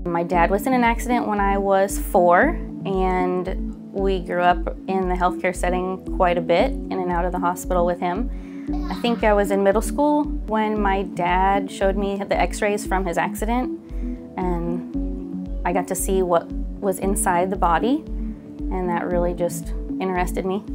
My dad was in an accident when I was 4, and we grew up in the healthcare setting quite a bit, in and out of the hospital with him. I think I was in middle school when my dad showed me the x-rays from his accident, and I got to see what was inside the body, and that really just interested me.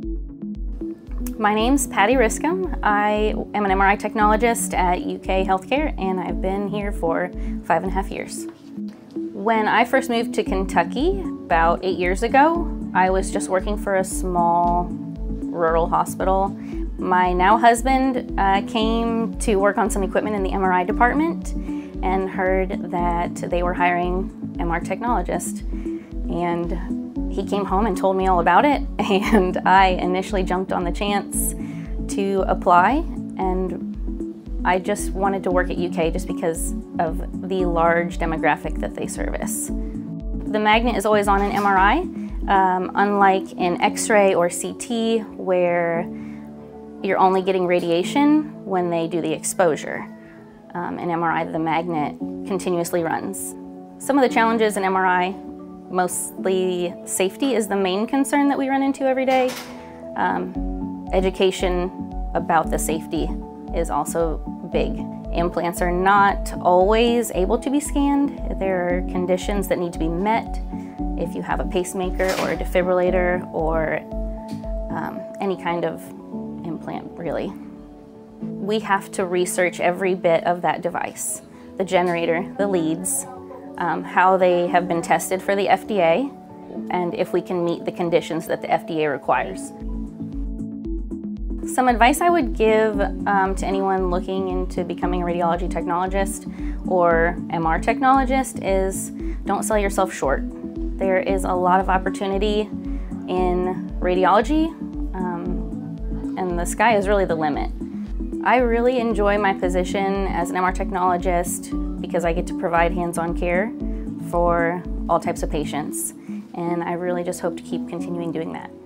My name's Patti Riskamm. I am an MRI technologist at UK Healthcare, and I've been here for 5.5 years. When I first moved to Kentucky about 8 years ago, I was just working for a small rural hospital. My now husband came to work on some equipment in the MRI department and heard that they were hiring MR technologist. And he came home and told me all about it, and I initially jumped on the chance to apply, and I just wanted to work at UK just because of the large demographic that they service. The magnet is always on an MRI, unlike in X-ray or CT where you're only getting radiation when they do the exposure. In MRI, the magnet continuously runs. Some of the challenges in MRI, mostly safety is the main concern that we run into every day. Education about the safety is also big. Implants are not always able to be scanned. There are conditions that need to be met if you have a pacemaker or a defibrillator or any kind of implant, really. We have to research every bit of that device, the generator, the leads, how they have been tested for the FDA, and if we can meet the conditions that the FDA requires. Some advice I would give to anyone looking into becoming a radiology technologist or MR technologist is don't sell yourself short. There is a lot of opportunity in radiology, and the sky is really the limit. I really enjoy my position as an MR technologist because I get to provide hands-on care for all types of patients, and I really just hope to keep continuing doing that.